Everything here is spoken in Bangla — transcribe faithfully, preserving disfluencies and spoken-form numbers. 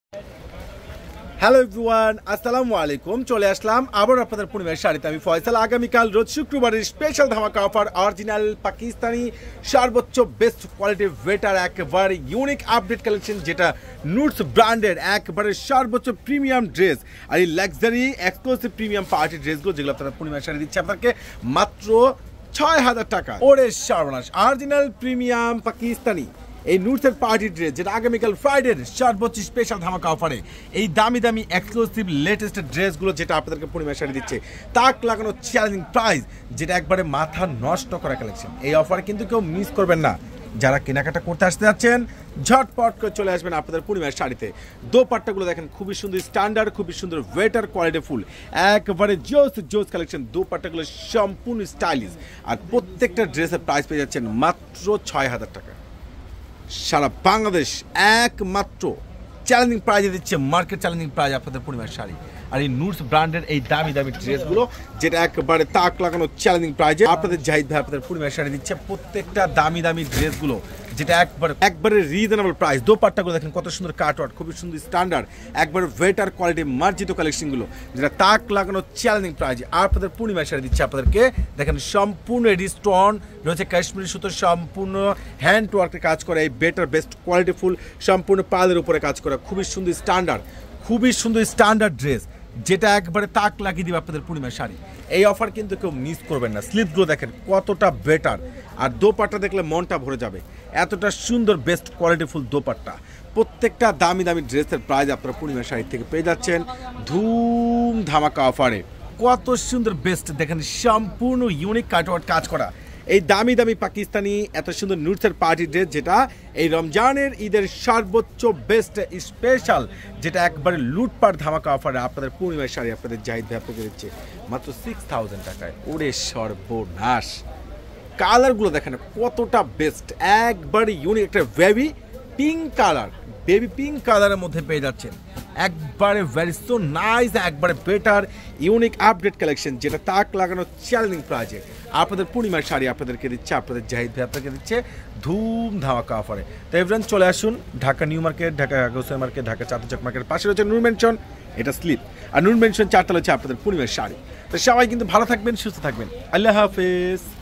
হ্যালো এভরিওয়ান, আসসালামু আলাইকুম। চলে আসলাম আবার আপনাদের পূর্ণিমার শাড়িতে। আমি ফয়সাল। আগামীকাল রোজ শুক্রবারের স্পেশাল ধামাকা অফার, অরিজিনাল পাকিস্তানি সর্বোচ্চ বেস্ট কোয়ালিটি ওয়েটার একেবারে ইউনিক আপডেট কালেকশন, যেটা নুটস ব্র্যান্ডের একেবারে সর্বোচ্চ প্রিমিয়াম ড্রেস। আর এই লাক্সারি এক্সক্লুসিভ প্রিমিয়াম পার্টি ড্রেসগুলো যেগুলো আপনারা পূর্ণিমার শাড়ি দিচ্ছে আপনাকে মাত্র ছয় হাজার টাকা। ওরে সর্বনাশ! অরিজিনাল প্রিমিয়াম পাকিস্তানি এই নুটসের পার্টি ড্রেস, যেটা আগামীকাল ফ্রাইডের সর্বোচ্চ স্পেশাল ধামাকা অফারে এই দামি দামি এক্সক্লুসিভ লেটেস্ট ড্রেসগুলো যেটা আপনাদেরকে পূর্ণিমার শাড়ি দিচ্ছে, তাক লাগানো চ্যালেঞ্জিং প্রাইস, যেটা একবারে মাথা নষ্ট করা কালেকশন। এই অফার কিন্তু কেউ মিস করবেন না। যারা কেনাকাটা করতে আসতে যাচ্ছেন ঝটপট করে চলে আসবেন আপনাদের পূর্ণিমার শাড়িতে। দোপাট্টাগুলো দেখেন খুবই সুন্দর স্ট্যান্ডার্ড, খুবই সুন্দর ওয়েটার কোয়ালিটি ফুল, একেবারে জোস জোস কালেকশন। দোপাট্টাগুলো সম্পূর্ণ স্টাইলিশ, আর প্রত্যেকটা ড্রেসের প্রাইস পেয়ে যাচ্ছেন মাত্র ছয় হাজার টাকা। সারা বাংলাদেশ একমাত্র চ্যালেঞ্জিং প্রাইজে দিচ্ছে, মার্কেট চ্যালেঞ্জিং প্রাইজ আপনাদের পূর্ণিমার শাড়ি। আর এই নুটস ব্র্যান্ডের এই দামি দামি ড্রেসগুলো, যেটা একবারে তাক লাগানো চ্যালেঞ্জিং প্রাইজে আপনাদের জাহিদ ভাই আপনাদের পূর্ণিমার শাড়ি দিচ্ছে। প্রত্যেকটা দামি দামি ড্রেসগুলো যেটা একবারে একবারে রিজনেবল প্রাইস। দোপাট্টাগুলো দেখেন কত সুন্দর কাটওয়ার্ক, খুবই সুন্দর স্ট্যান্ডার্ড, একবারে ওয়েটার কোয়ালিটি মার্জিত কালেকশনগুলো, যেটা তাক লাগানো চ্যালেঞ্জিং প্রাইজে আপনাদের পূর্ণিমার শাড়ি দিচ্ছে আপনাদেরকে। দেখেন সম্পূর্ণ এডি স্টোন রয়েছে, কাশ্মীরি সুতো, সম্পূর্ণ হ্যান্ড ওয়ার্কের কাজ করা, এই বেটার বেস্ট কোয়ালিটি ফুল, সম্পূর্ণ পালের উপরে কাজ করা, খুবই সুন্দর স্ট্যান্ডার্ড, খুবই সুন্দর স্ট্যান্ডার্ড ড্রেস, যেটা একবারে তাক লাগিয়ে দিবে আপনাদের পূর্ণিমার শাড়ি। এই অফার কিন্তু কেউ মিস করবেন না। স্লিপগুলো দেখেন কতটা বেটার, আর দোপাট্টা দেখলে মনটা ভরে যাবে, এতটা সুন্দর বেস্ট কোয়ালিটিফুল দোপাট্টা। প্রত্যেকটা দামি দামি ড্রেসের প্রাইস আপনারা পূর্ণিমার শাড়ি থেকে পেয়ে যাচ্ছেন ধুম ধামাকা অফারে। কত সুন্দর বেস্ট দেখেন, সম্পূর্ণ ইউনিক কাটওয়ার্ক কাজ করা এই দামি দামি পাকিস্তানি এত সুন্দর নুটসের পার্টি ড্রেস, যেটা এই রমজানের ঈদের সর্বোচ্চ বেস্ট স্পেশাল, যেটা একবারে লুটপাট ধামাকা অফারে আপনাদের পূর্ণিমার শাড়ি আপনাদের জাহিদ ভাই আপনাকে দিচ্ছে মাত্র সিক্স থাউজেন্ড টাকায়। ওরে সর্বনাশ! কালারগুলো দেখেন কতটা বেস্ট, একবারে ইউনিক, একটা baby pink colour, baby pink কালারের মধ্যে পেয়ে যাচ্ছেন একবারে ভেরি সো নাইস, একবারে বেটার ইউনিক আপডেট কালেকশন, যেটা তাক লাগানো চ্যালেঞ্জিং প্রাইজে আপনাদের পূর্ণিমার শাড়ি আপনাদেরকে দিচ্ছে আপনাদের জাহিদ ভাই আপনাকে দিচ্ছে ধুম ধামাকা অফারে। তো এভরিওয়ান চলে আসুন Dhaka New Market, Dhaka Gausia market, Dhaka Chandchak মার্কেটের পাশে রয়েছে নূর মেনশন, এটা স্লিপ, আর নূর মেনশন চারতলা হচ্ছে আপনাদের পূর্ণিমার শাড়ি। তো সবাই কিন্তু ভালো থাকবেন, সুস্থ থাকবেন, আল্লাহ হাফেজ।